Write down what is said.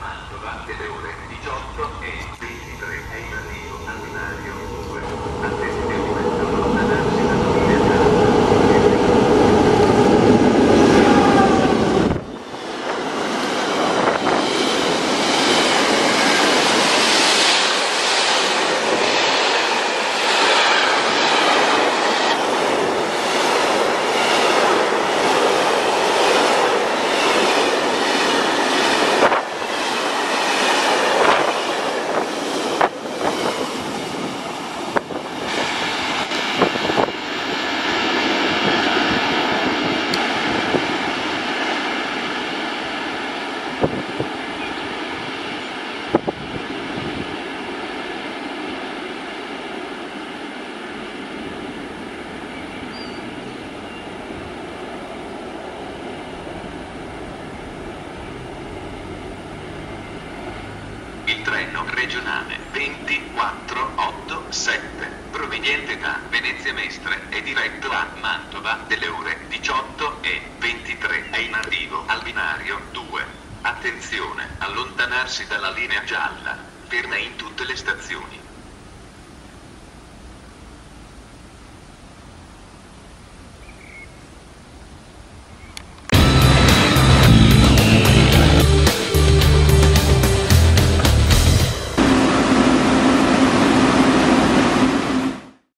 Mantova delle ore 18 e 23 è in arrivo al binario 2. Attenzione, allontanarsi dalla linea gialla. Il treno regionale 2487, proveniente da Venezia Mestre e diretto a Mantova delle ore 18 e 23, è in arrivo al binario 2. Attenzione, allontanarsi dalla linea gialla, ferma in tutte le stazioni.